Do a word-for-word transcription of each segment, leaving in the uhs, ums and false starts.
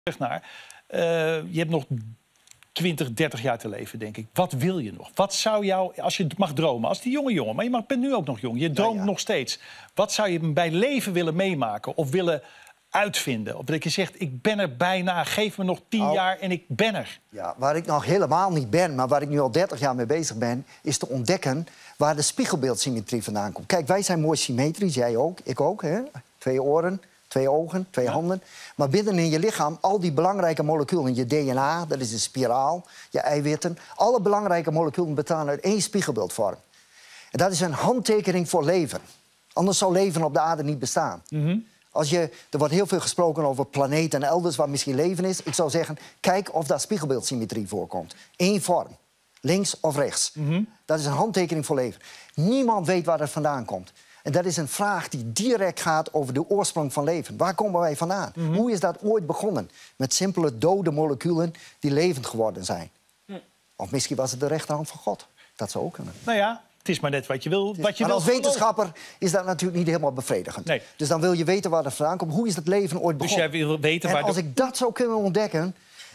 naar. Uh, je hebt nog twintig, dertig jaar te leven, denk ik. Wat wil je nog? Wat zou jou, als je mag dromen, als die jonge jongen... maar je mag, bent nu ook nog jong, je droomt ja, ja. nog steeds. Wat zou je bij leven willen meemaken of willen uitvinden? Of dat je zegt, ik ben er bijna, geef me nog tien oh. jaar en ik ben er. Ja, waar ik nog helemaal niet ben, maar waar ik nu al dertig jaar mee bezig ben... is te ontdekken waar de spiegelbeeldsymmetrie vandaan komt. Kijk, wij zijn mooi symmetrisch, jij ook, ik ook, hè? Twee oren... Twee ogen, twee ja. handen. Maar binnen in je lichaam, al die belangrijke moleculen... je D N A, dat is een spiraal, je eiwitten... alle belangrijke moleculen bestaan uit één spiegelbeeldvorm. En dat is een handtekening voor leven. Anders zou leven op de aarde niet bestaan. Mm-hmm. Als je, er wordt heel veel gesproken over planeten en elders waar misschien leven is. Ik zou zeggen, kijk of daar spiegelbeeldsymmetrie voorkomt. Eén vorm, links of rechts. Mm-hmm. Dat is een handtekening voor leven. Niemand weet waar dat vandaan komt. En dat is een vraag die direct gaat over de oorsprong van leven. Waar komen wij vandaan? Mm-hmm. Hoe is dat ooit begonnen? Met simpele dode moleculen die levend geworden zijn. Mm. Of misschien was het de rechterhand van God. Dat zou ook kunnen. Nou ja, het is maar net wat je wil. Wat je maar wil als wetenschapper geloven. Is dat natuurlijk niet helemaal bevredigend. Nee. Dus dan wil je weten waar het vandaan komt. Hoe is het leven ooit begonnen? Dus jij wil weten en waar als de... ik dat zou kunnen ontdekken...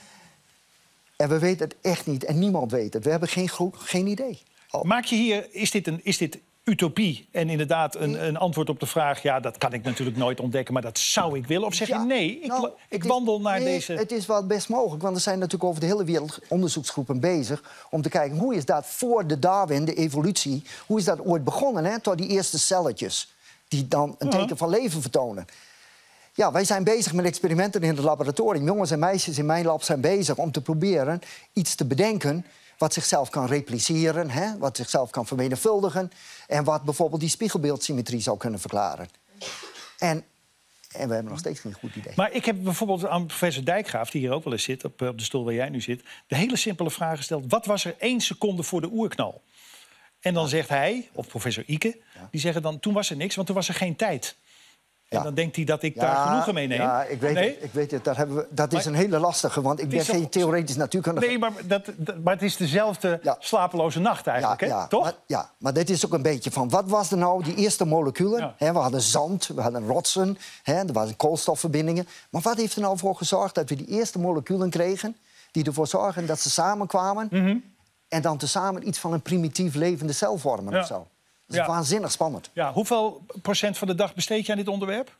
en we weten het echt niet en niemand weet het. We hebben geen, geen idee. Oh. Maak je hier... Is dit een... Is dit... utopie en inderdaad een, een antwoord op de vraag... ja, dat kan ik natuurlijk nooit ontdekken, maar dat zou ik willen? Of zeg ja, je nee, ik, nou, ik wandel is, naar nee, deze... Het is wel best mogelijk, want er zijn natuurlijk over de hele wereld onderzoeksgroepen bezig... om te kijken, hoe is dat voor de Darwin, de evolutie... hoe is dat ooit begonnen, hè, tot die eerste celletjes... die dan een teken uh-huh. van leven vertonen. Ja, wij zijn bezig met experimenten in het laboratorium. Jongens en meisjes in mijn lab zijn bezig om te proberen iets te bedenken... wat zichzelf kan repliceren, hè? Wat zichzelf kan vermenigvuldigen... en wat bijvoorbeeld die spiegelbeeldsymmetrie zou kunnen verklaren. En, en we hebben nog steeds geen goed idee. Maar ik heb bijvoorbeeld aan professor Dijkgraaf, die hier ook wel eens zit... op, op de stoel waar jij nu zit, de hele simpele vraag gesteld... wat was er één seconde voor de oerknal? En dan ja. zegt hij, of professor Ike, ja. die zeggen dan... toen was er niks, want toen was er geen tijd. En ja. dan denkt hij dat ik ja, daar genoegen mee neem. Ja, ik weet nee? het. Ik weet het daar hebben we, dat is maar, een hele lastige, want ik ben geen toch... theoretisch natuurkundige. Nee, maar, dat, dat, maar het is dezelfde ja. slapeloze nacht eigenlijk, ja, hè? Ja, toch? Maar, ja, maar dit is ook een beetje van, wat was er nou, die eerste moleculen? Ja. Hè, we hadden zand, we hadden rotsen, hè, er waren koolstofverbindingen. Maar wat heeft er nou voor gezorgd dat we die eerste moleculen kregen... die ervoor zorgen dat ze samenkwamen... Mm-hmm. en dan tezamen iets van een primitief levende cel vormen ja. of zo. Dat is ja. waanzinnig spannend. Ja, hoeveel procent van de dag besteed je aan dit onderwerp?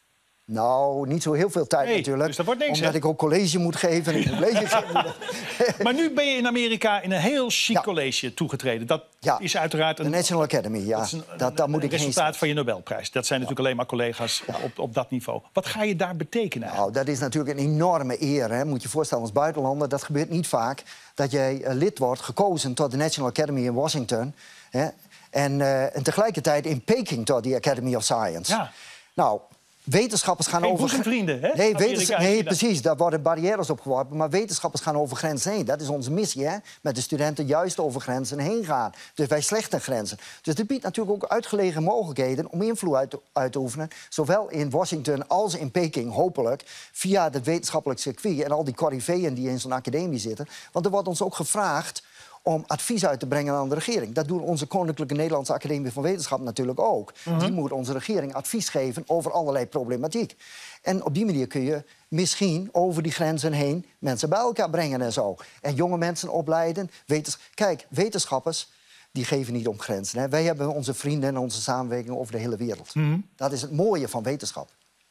Nou, niet zo heel veel tijd nee, natuurlijk. Dus dat wordt niks, omdat hè? ik ook college moet geven. En college geven. Maar nu ben je in Amerika in een heel chic ja. college toegetreden. Dat ja. is uiteraard een... De National Academy, ja. Dat, is een, dat, dat moet een ik resultaat heen van je Nobelprijs. Dat zijn natuurlijk ja. alleen maar collega's ja. op, op dat niveau. Wat ga je daar betekenen eigenlijk? Nou, dat is natuurlijk een enorme eer. Hè. Moet je je voorstellen als buitenlander. Dat gebeurt niet vaak. Dat jij uh, lid wordt, gekozen tot de National Academy in Washington. Hè. En, uh, en tegelijkertijd in Peking tot de Academy of Science. Ja. Nou... Wetenschappers gaan Geen over... boezemvrienden, hè? Nee, wetens... nee, precies. Daar worden barrières opgeworpen. Maar wetenschappers gaan over grenzen heen. Dat is onze missie, hè? Met de studenten juist over grenzen heen gaan. Dus wij slechten grenzen. Dus dit biedt natuurlijk ook uitgelegen mogelijkheden... om invloed uit te, uit te oefenen. Zowel in Washington als in Peking, hopelijk. Via het wetenschappelijk circuit. En al die coryfeeën die in zo'n academie zitten. Want er wordt ons ook gevraagd... om advies uit te brengen aan de regering. Dat doen onze Koninklijke Nederlandse Academie van Wetenschap natuurlijk ook. Uh-huh. Die moet onze regering advies geven over allerlei problematiek. En op die manier kun je misschien over die grenzen heen mensen bij elkaar brengen en zo. En jonge mensen opleiden. Wetens... Kijk, wetenschappers die geven niet om grenzen. Hè. Wij hebben onze vrienden en onze samenwerking over de hele wereld. Uh-huh. Dat is het mooie van wetenschap.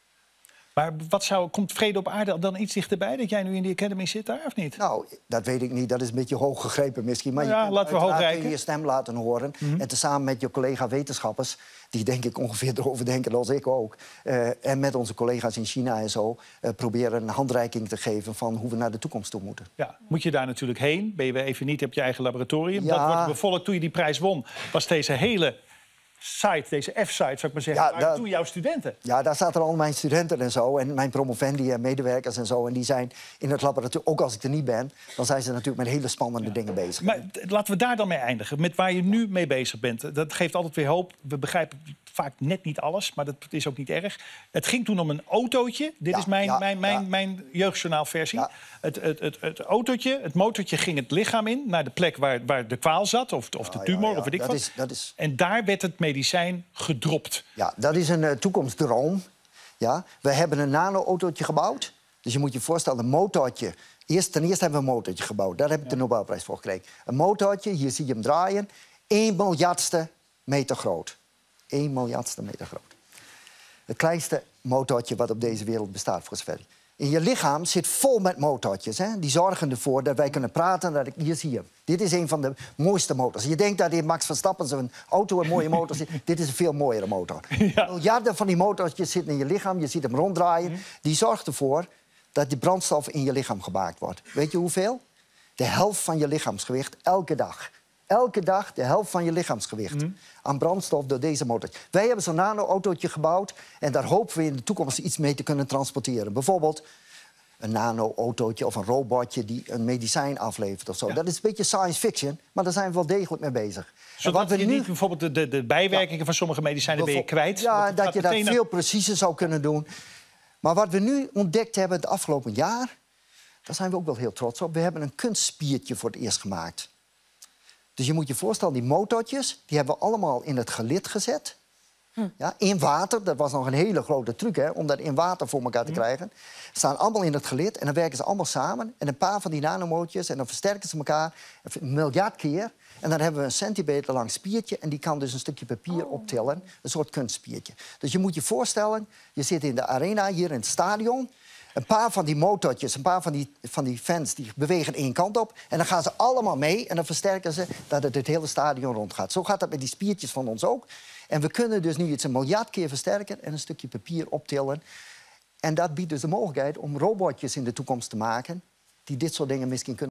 Maar wat zou, komt vrede op aarde dan iets dichterbij... dat jij nu in die academy zit daar, of niet? Nou, dat weet ik niet. Dat is een beetje hoog gegrepen misschien. Maar ja, je laten we hoog reiken. Kun je stem laten horen. Mm-hmm. En tezamen met je collega-wetenschappers... die denk ik ongeveer erover denken als ik ook... Uh, en met onze collega's in China en zo... Uh, proberen een handreiking te geven van hoe we naar de toekomst toe moeten. Ja, moet je daar natuurlijk heen? Ben je weer even niet op je eigen laboratorium? Ja. Dat wordt bevolkt toen je die prijs won. Was deze hele... site, deze F-site, zou ik maar zeggen, ja, waren toen jouw studenten. Ja, daar zaten al mijn studenten en zo. En mijn promovendi en medewerkers en zo. En die zijn in het laboratorium, ook als ik er niet ben... dan zijn ze natuurlijk met hele spannende ja. dingen bezig. Maar laten we daar dan mee eindigen. Met waar je nu mee bezig bent. Dat geeft altijd weer hoop. We begrijpen vaak net niet alles, maar dat is ook niet erg. Het ging toen om een autootje. Dit ja, is mijn, ja, mijn, mijn, ja. mijn jeugdjournaalversie. Ja. Het, het, het, het autootje, het motortje ging het lichaam in... naar de plek waar, waar de kwaal zat, of, of de tumor, ja, ja, of weet ik dat wat. Is, dat is... En daar werd het medicijn gedropt. Ja, dat is een uh, toekomstdroom. Ja. We hebben een nano-autootje gebouwd. Dus je moet je voorstellen, een motortje. Eerst, ten eerste hebben we een motortje gebouwd. Daar heb ik de Nobelprijs voor gekregen. Een motortje, hier zie je hem draaien. één miljardste meter groot. één miljardste meter groot. Het kleinste motortje wat op deze wereld bestaat, voor zover. In je lichaam zit vol met motortjes. Hè? Die zorgen ervoor dat wij kunnen praten. Dat ik, hier zie je hem. Dit is een van de mooiste motors. Je denkt dat in Max Verstappen zo'n auto een mooie motor zit. Dit is een veel mooiere motor. Ja. Miljarden van die motortjes zitten in je lichaam. Je ziet hem ronddraaien. Mm. Die zorgt ervoor dat die brandstof in je lichaam gemaakt wordt. Weet je hoeveel? De helft van je lichaamsgewicht elke dag. Elke dag de helft van je lichaamsgewicht mm. aan brandstof door deze motor. Wij hebben zo'n nano-autootje gebouwd en daar hopen we in de toekomst iets mee te kunnen transporteren. Bijvoorbeeld een nano-autootje of een robotje die een medicijn aflevert of zo. Ja. Dat is een beetje science fiction, maar daar zijn we wel degelijk mee bezig. Zodat wat we je nu... niet bijvoorbeeld de, de, de bijwerkingen ja. van sommige medicijnen ben je kwijt? Ja, dat je dat veel naar... preciezer zou kunnen doen. Maar wat we nu ontdekt hebben het afgelopen jaar, daar zijn we ook wel heel trots op. We hebben een kunstspiertje voor het eerst gemaakt. Dus je moet je voorstellen, die motortjes, die hebben we allemaal in het gelid gezet. Hm. Ja, in water, dat was nog een hele grote truc, hè, om dat in water voor elkaar te hm. krijgen. Ze staan allemaal in het gelid en dan werken ze allemaal samen. En een paar van die nanomootjes en dan versterken ze elkaar een miljard keer. En dan hebben we een centimeter lang spiertje en die kan dus een stukje papier oh. optillen. Een soort kunstspiertje. Dus je moet je voorstellen, je zit in de arena hier in het stadion. Een paar van die motortjes, een paar van die, van die fans, die bewegen één kant op. En dan gaan ze allemaal mee en dan versterken ze dat het het hele stadion rondgaat. Zo gaat dat met die spiertjes van ons ook. En we kunnen dus nu iets een miljard keer versterken en een stukje papier optillen. En dat biedt dus de mogelijkheid om robotjes in de toekomst te maken die dit soort dingen misschien kunnen.